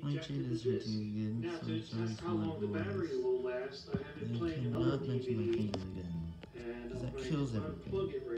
My chin is hurting again, so sorry for my voice. I cannot mention my finger again, because that kills everything.